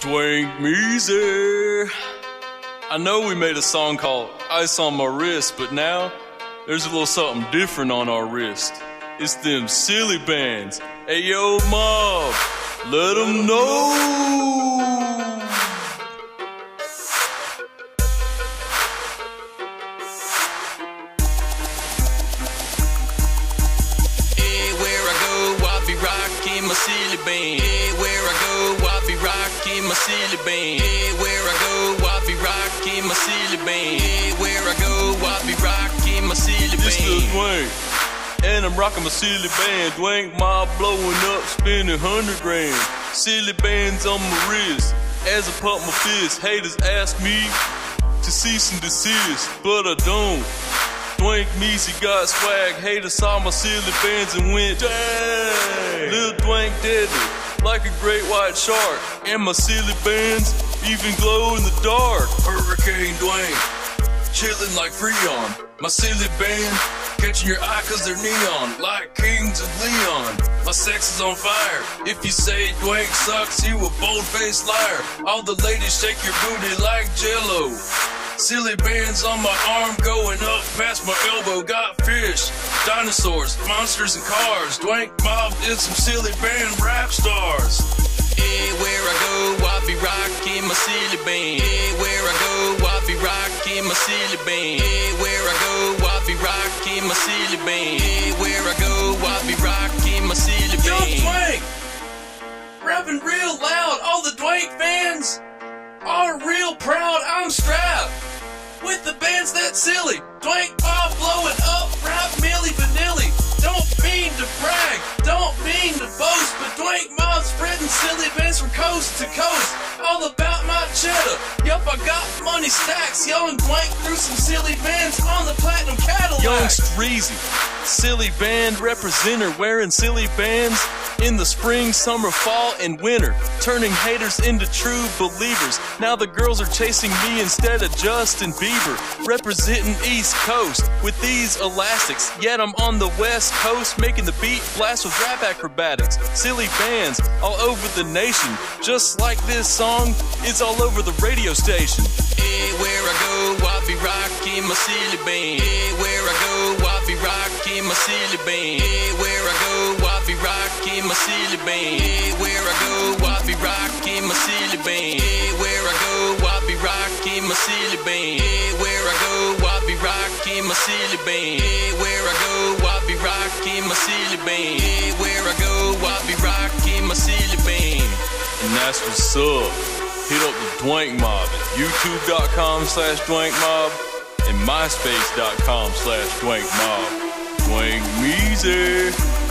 Dwayne Meezy. I know we made a song called Ice on My Wrist, but now there's a little something different on our wrist. It's them silly bands. Hey yo, mob, let them know. Everywhere I go, I be rocking my silly band. Everywhere I go, I be rocking my silly band. Everywhere I go, I be rocking my silly band. Everywhere I go, I be rocking my silly This Lil band. Dwayne, and I'm rocking my silly band. Dwayne mob blowing up, spending 100 grand. Silly bands on my wrist, as I pump my fist. Haters ask me to cease and desist, but I don't. Dwayne Meezy got swag. Haters saw my silly bands and went, dang. Lil Dwayne deadly, like a great white shark. And my silly bands even glow in the dark. Hurricane Dwayne, chillin' like Freon. My silly band, catching your eye cause they're neon, like Kings of Leon. My sex is on fire. If you say Dwayne sucks, you a bold-faced liar. All the ladies shake your booty like Jello. Silly bands on my arm going up past my elbow. Got fish, dinosaurs, monsters and cars. Dwayne mob is some silly band rap stars. Everywhere I go, I be rocking my silly band. Everywhere I go, I be rocking my silly band. Everywhere I go, I be rocking my silly band. Everywhere I go, I be rocking my silly Yo, band. Dwayne, rapping real loud. All the Dwayne fans are real proud. I'm strapped with the bands that silly. Dwayne mob blowing up, rap Milli Vanilli. Don't mean to brag, don't mean to boast, but Dwayne mob spreading silly bands from coast to coast. All about my cheddar. Yup, I got money stacks. Young Dwayne threw some silly bands on the platinum Cadillac. Young Streezy, silly band representer, wearing silly bands in the spring, summer, fall, and winter, turning haters into true believers. Now the girls are chasing me instead of Justin Bieber, representing East Coast with these elastics. Yet I'm on the West Coast, making the beat blast with rap acrobatics. Silly bands all over the nation, just like this song is all over the radio station. Everywhere I go, I be rocking my silly band. Everywhere I go, I be rocking my silly band. Everywhere I go, I be rocking my silly band. Everywhere I go, I be rocking my silly band. Everywhere I go, I be rocking my silly band. Everywhere I go, I be rocking my silly band. Everywhere I go, I be rocking my silly band. Everywhere I go, I be rocking my silly band. And that's what's up. Hit up the Dwayne Mob at youtube.com/Dwayne Mob and myspace.com/Dwayne Mob. Dwayne Meezy.